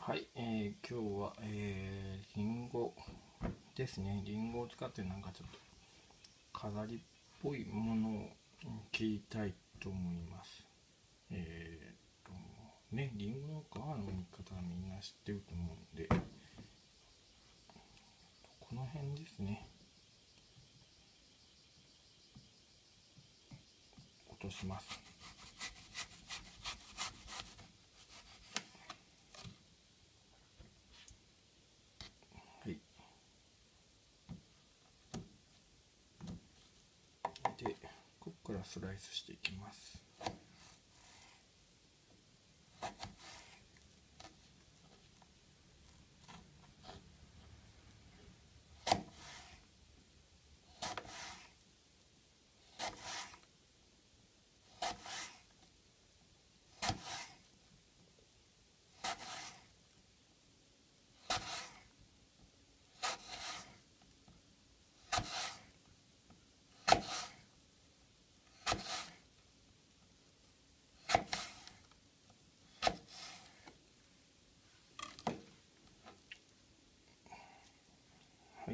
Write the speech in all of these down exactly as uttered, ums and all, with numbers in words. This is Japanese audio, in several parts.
はい、えー、今日は、えー、リンゴですね。リンゴを使ってなんかちょっと飾りっぽいものを切りたいと思います。えーと、ね、リンゴの皮の剥き方はみんな知ってると思うんで、この辺ですね。落とします。はい。で、ここからスライスしていきます。はい。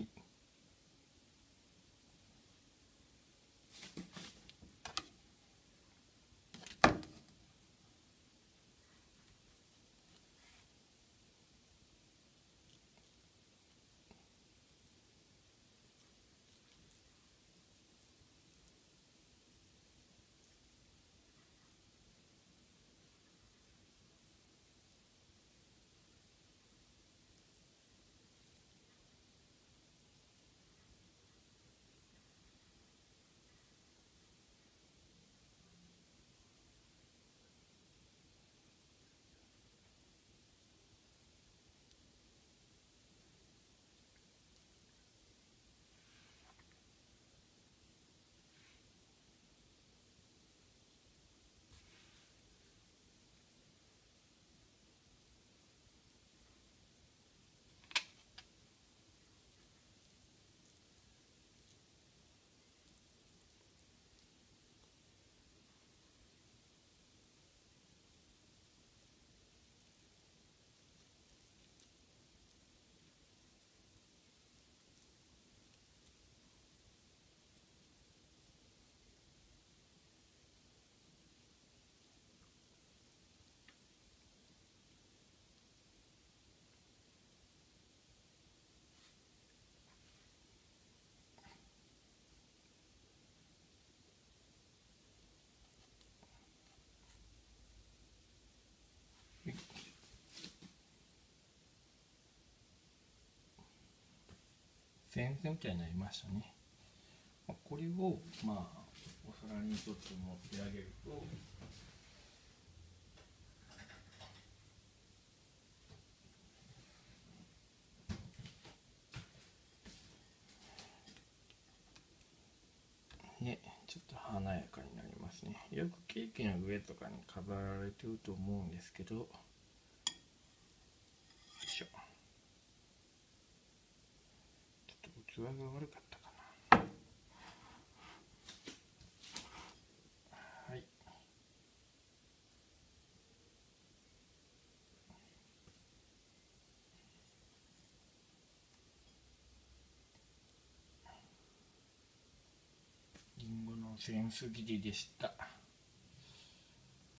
先生みたいになりましたね。これをまあお皿にちょっと持ってあげると、ね、ちょっと華やかになりますね。よくケーキの上とかに飾られてると思うんですけど、よいしょ。ちょっと器が悪かったかな。はい。りんごのセンス切りでした。